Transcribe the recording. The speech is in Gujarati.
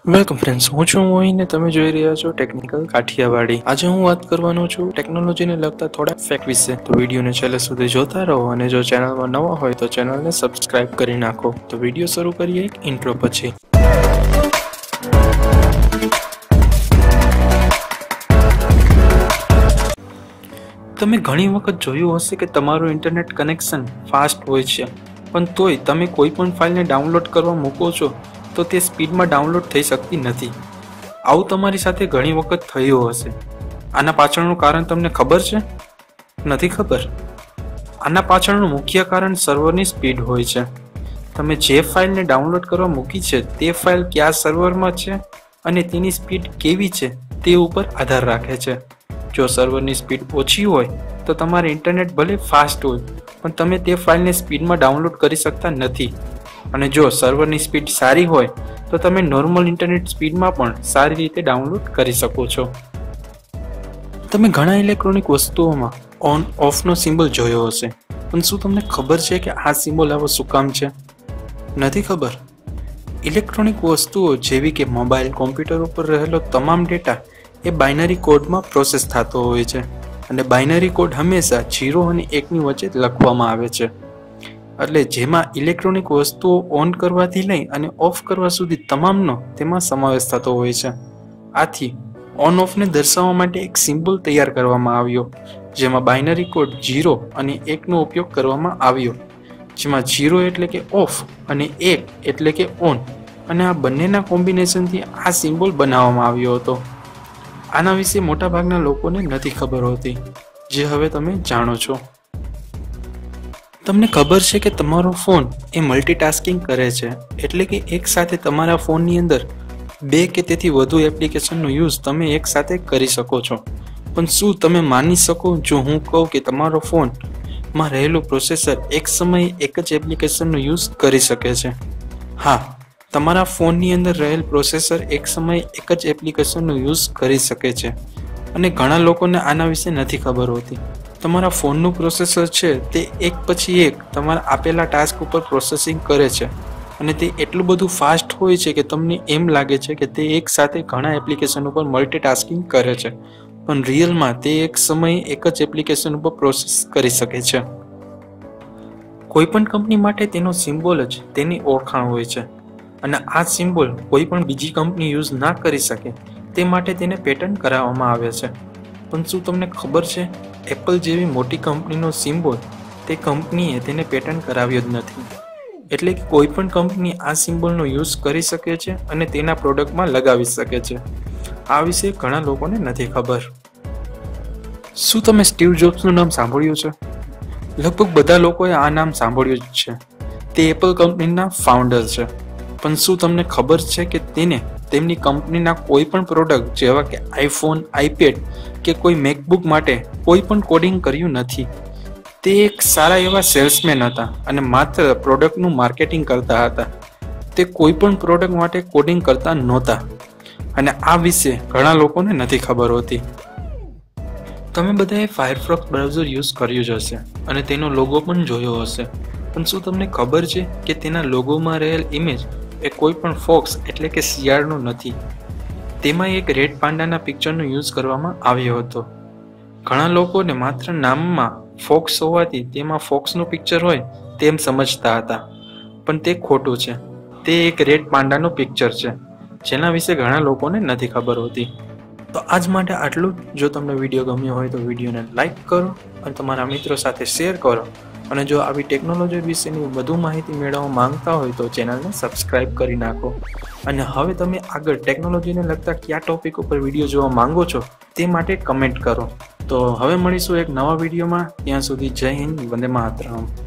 વેલકમ ફ્રેન્ડ્સ, હું છું મોહિન ને તમે જોઈ રહ્યા છો ટેકનિકલ કાઠિયાવાડી। આજે હું વાત કરવાનો છું ટેકનોલોજીને લગતા થોડા ફેક્ટ વિશે। તો વિડીયોને છેલ્લે સુધી જોતા રહો અને જો ચેનલમાં નવા હોય તો ચેનલને સબસ્ક્રાઇબ કરી નાખો। તો વિડીયો શરૂ કરીએ એક ઇન્ટ્રો પછી। તમે ઘણી વખત જોયું હશે કે તમારું ઇન્ટરનેટ કનેક્શન ફાસ્ટ હોય છે, પણ તોય તમે કોઈ પણ ફાઇલને ડાઉનલોડ કરવા મૂકો છો તો તે સ્પીડમાં ડાઉનલોડ થઈ શકતી નથી। આવું તમારી સાથે ઘણી વખત થયું હશે। આના પાછળનું કારણ તમને ખબર છે? નથી ખબર? આના પાછળનું મુખ્ય કારણ સર્વરની સ્પીડ હોય છે। તમે જે ફાઇલને ડાઉનલોડ કરવા મૂકી છે તે ફાઇલ કયા સર્વરમાં છે અને તેની સ્પીડ કેવી છે તે ઉપર આધાર રાખે છે। જો સર્વરની સ્પીડ ઓછી હોય તો તમારે ઇન્ટરનેટ ભલે ફાસ્ટ હોય પણ તમે તે ફાઇલને સ્પીડમાં ડાઉનલોડ કરી શકતા નથી, અને જો સર્વરની સ્પીડ સારી હોય તો તમે નોર્મલ ઇન્ટરનેટ સ્પીડમાં પણ સારી રીતે ડાઉનલોડ કરી શકો છો। તમે ઘણા ઇલેક્ટ્રોનિક વસ્તુઓમાં ઓન ઓફનો સિમ્બોલ જોયો હશે, પણ શું તમને ખબર છે કે આ સિમ્બોલ આવો શું કામ છે? નથી ખબર? ઇલેક્ટ્રોનિક વસ્તુઓ જેવી કે મોબાઈલ, કોમ્પ્યુટર ઉપર રહેલો તમામ ડેટા એ બાઇનરી કોડમાં પ્રોસેસ થતો હોય છે, અને બાઇનરી કોડ હંમેશા 0 અને 1ની વચ્ચે લખવામાં આવે છે। એટલે જેમાં ઇલેક્ટ્રોનિક વસ્તુઓ ઓન કરવાથી લઈ અને ઓફ કરવા સુધી તમામનો તેમાં સમાવેશ થતો હોય છે। આથી ઓન ઓફને દર્શાવવા માટે એક સિમ્બોલ તૈયાર કરવામાં આવ્યો, જેમાં બાઇનરી કોડ 0 અને 1નો ઉપયોગ કરવામાં આવ્યો, જેમાં 0 એટલે કે ઓફ અને 1 એટલે કે ઓન, અને આ બંનેના કોમ્બિનેશનથી આ સિમ્બોલ બનાવવામાં આવ્યો હતો। આના વિશે મોટાભાગના લોકોને નથી ખબર હોતી, જે હવે તમે જાણો છો। તમને ખબર છે કે તમારો ફોન એ મલ્ટીટાસ્કિંગ કરે છે, એટલે કે એક સાથે તમારા ફોનની અંદર 2 કે તેથી વધુ એપ્લિકેશનનો યુઝ તમે એક સાથે કરી શકો છો। પણ શું તમે માની શકો જો હું કહું કે તમારો ફોનમાં રહેલું પ્રોસેસર એક સમયે એક જ એપ્લિકેશનનો યુઝ કરી શકે છે? હા, તમારા ફોનની અંદર રહેલ પ્રોસેસર એક સમયે એક જ એપ્લિકેશનનો યુઝ કરી શકે છે, અને ઘણા લોકોને આના વિશે નથી ખબર હોતી। તમારા ફોનનું પ્રોસેસર છે તે એક પછી એક તમારા આપેલા ટાસ્ક ઉપર પ્રોસેસિંગ કરે છે, અને તે એટલું બધું ફાસ્ટ હોય છે કે તમને એમ લાગે છે કે તે એક સાથે ઘણા એપ્લિકેશન ઉપર મલ્ટીટાસ્કિંગ કરે છે, પણ રિયલમાં તે એક સમયે એક જ એપ્લિકેશન ઉપર પ્રોસેસ કરી શકે છે। કોઈપણ કંપની માટે તેનો સિમ્બોલ જ તેની ઓળખાણ હોય છે, અને આ સિમ્બોલ કોઈ પણ બીજી કંપની યુઝ ના કરી શકે તે માટે તેને પેટન્ટ કરાવવામાં આવે છે। પણ શું તમને ખબર છે, એપલ જેવી મોટી કંપનીનો સિમ્બોલ તે કંપનીએ તેને પેટન્ટ કરાવ્યો જ નથી, એટલે કે કોઈ પણ કંપની આ સિમ્બોલનો યુઝ કરી શકે છે અને તેના પ્રોડક્ટમાં લગાવી શકે છે। આ વિશે ઘણા લોકોને નથી ખબર। શું તમે સ્ટીવ જોબ્સનું નામ સાંભળ્યું છે? લગભગ બધા લોકોએ આ નામ સાંભળ્યું જ છે। તે એપલ કંપનીના ફાઉન્ડર છે, પણ શું તમને ખબર છે કે તેને તેમની કંપનીના કોઈ પણ પ્રોડક્ટ જેવા કે આઈફોન, આઈપેડ કે કોઈ મેકબુક માટે કોઈ પણ કોડિંગ કર્યું નથી? તે એક સારા એવા સેલ્સમેન હતા અને માત્ર પ્રોડક્ટનું માર્કેટિંગ કરતા હતા। તે કોઈ પણ પ્રોડક્ટ માટે કોડિંગ કરતા નહોતા, અને આ વિશે ઘણા લોકોને નથી ખબર હોતી। તમે બધાએ ફાયરફોક્સ બ્રાઉઝર યુઝ કર્યું જ હશે અને તેનો લોગો પણ જોયો હશે, પણ શું તમને ખબર છે કે તેના લોગોમાં રહેલ ઇમેજ એ કોઈ પણ ફોક્સ એટલે કે શિયાળનો નથી? તેમાં એક રેડ પાંડાના પિક્ચરનો યુઝ કરવામાં આવ્યો હતો। ઘણા લોકોને માત્ર નામમાં ફોક્સ હોવાથી તેમાં ફોક્સનું પિક્ચર હોય તેમ સમજતા હતા, પણ તે ખોટું છે। તે એક રેડ પાંડાનો પિક્ચર છે, જેના વિશે ઘણા લોકોને નથી ખબર હોતી। તો આજ માટે આટલું જ। જો તમને વિડીયો ગમ્યો હોય તો વિડીયોને લાઈક કરો અને તમારા મિત્રો સાથે શેર કરો, અને જો આવી ટેકનોલોજી વિશેની વધુ માહિતી મેળવવા માંગતા હોય તો ચેનલને સબસ્ક્રાઇબ કરી નાખો। અને હવે તમે આગળ ટેકનોલોજીને લગતા કયા ટોપિક ઉપર વિડીયો જોવા માંગો છો તે માટે કમેન્ટ કરો। તો હવે મળીશું એક નવા વિડીયોમાં, ત્યાં સુધી જય હિન્દ, વંદે માતરમ।